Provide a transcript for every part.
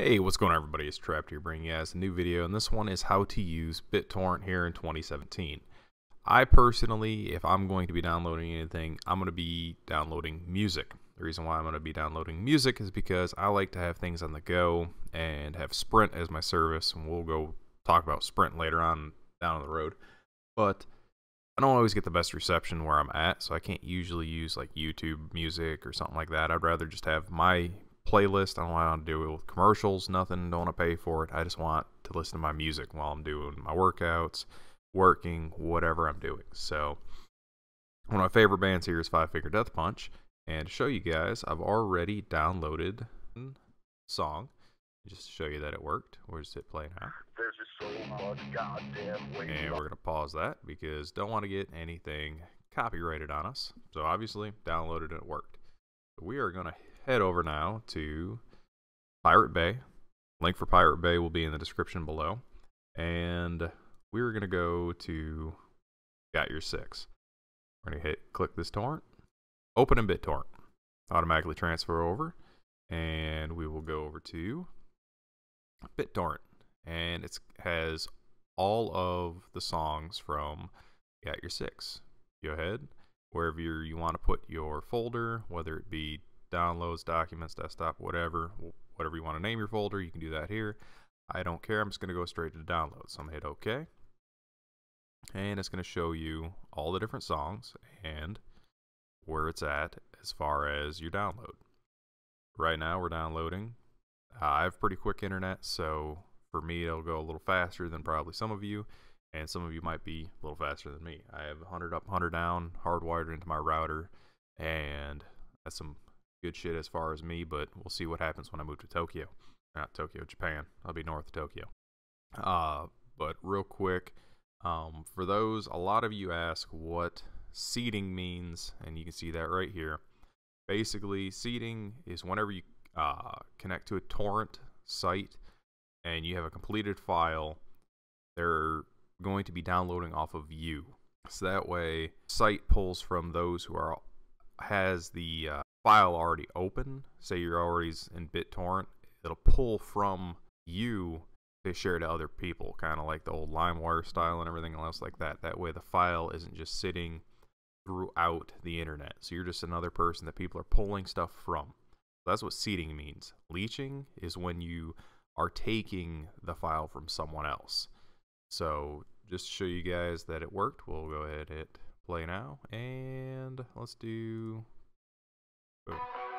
Hey, what's going on, everybody? It's Trapped here bringing you guys a new video, and this one is how to use BitTorrent here in 2017. I personally, if I'm going to be downloading anything, I'm going to be downloading music. The reason why I'm going to be downloading music is because I like to have things on the go and have Sprint as my service, and we'll go talk about Sprint later on down the road. But I don't always get the best reception where I'm at, so I can't usually use like YouTube music or something like that. I'd rather just have my playlist. I don't want to do it with commercials, nothing, don't want to pay for it. I just want to listen to my music while I'm doing my workouts, working, whatever I'm doing. So one of my favorite bands here is Five Finger Death Punch, and to show you guys, I've already downloaded a song just to show you that it worked. We'll just hit play now. There's just so much goddamn way. And we're going to pause that because don't want to get anything copyrighted on us. So obviously downloaded and it worked. So we are going to head over now to Pirate Bay. Link for Pirate Bay will be in the description below. And we're going to go to Got Your 6. We're going to click this torrent. Open in BitTorrent. Automatically transfer over. And we will go over to BitTorrent. And it has all of the songs from Got Your 6. Go ahead. Wherever you want to put your folder, whether it be downloads, documents, desktop, whatever you want to name your folder, you can do that here. I don't care. I'm just going to go straight to downloads. So I'm going to hit OK. And it's going to show you all the different songs and where it's at as far as your download. Right now we're downloading. I have pretty quick internet, so for me it'll go a little faster than probably some of you, and some of you might be a little faster than me. I have 100 up, 100 down, hardwired into my router, and that's some good shit as far as me, but we'll see what happens when I move to Tokyo. Not Tokyo, Japan. I'll be north of Tokyo. But real quick, for those, a lot of you ask what seeding means, and you can see that right here. Basically, seeding is whenever you connect to a torrent site and you have a completed file, they're going to be downloading off of you. So that way, site pulls from those who has the file already open. Say you're already in BitTorrent, it'll pull from you to share to other people, kind of like the old LimeWire style and everything else like that. That way the file isn't just sitting throughout the internet. So you're just another person that people are pulling stuff from. That's what seeding means. Leeching is when you are taking the file from someone else. So just to show you guys that it worked, we'll go ahead and hit play now, and let's do boom.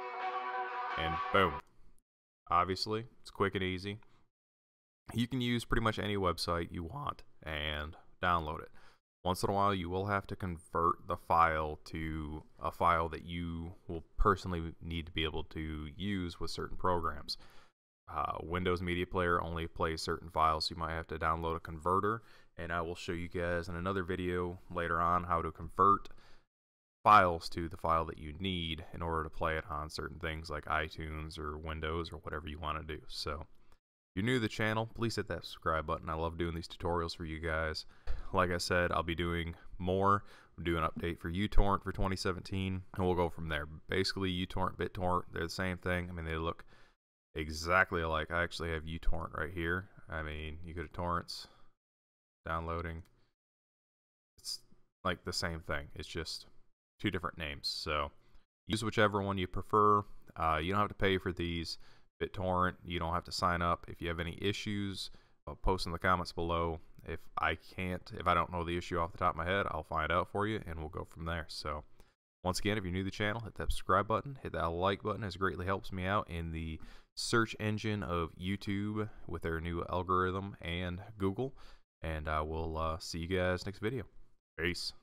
And boom. Obviously, it's quick and easy. You can use pretty much any website you want and download it. Once in a while, you will have to convert the file to a file that you will personally need to be able to use with certain programs. Windows Media Player only plays certain files, so you might have to download a converter, and I will show you guys in another video later on how to convert files to the file that you need in order to play it on certain things like iTunes or Windows or whatever you want to do. So if you're new to the channel, please hit that subscribe button. I love doing these tutorials for you guys. Like I said, I'll be doing more. We'll do an update for uTorrent for 2017, and we'll go from there. Basically, uTorrent, BitTorrent, they're the same thing. I mean, they look exactly alike. I actually have uTorrent right here. I mean, you go to torrents, downloading. It's like the same thing. It's just two different names. So use whichever one you prefer. You don't have to pay for these. BitTorrent, you don't have to sign up. If you have any issues, post in the comments below. If I don't know the issue off the top of my head, I'll find out for you, and we'll go from there. So once again, if you're new to the channel, hit that subscribe button, hit that like button. It greatly helps me out in the search engine of YouTube with their new algorithm and Google. And I will see you guys next video. Peace.